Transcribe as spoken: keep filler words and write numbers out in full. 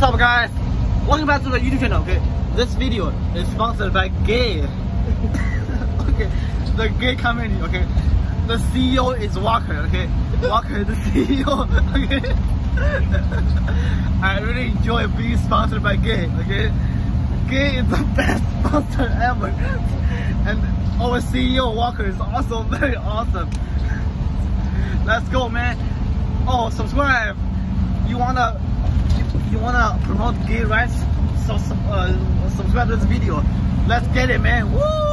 What's up guys, welcome back to the YouTube channel. Okay, this video is sponsored by Gay. Okay, the Gay community. Okay, the C E O is Walker. Okay, Walker is the C E O. Okay, I really enjoy being sponsored by Gay. Okay, Gay is the best sponsor ever, and our C E O Walker is also very awesome. Let's go, man. Oh, subscribe. You wanna you wanna promote gay rights? So uh, subscribe to this video. Let's get it, man. Woo!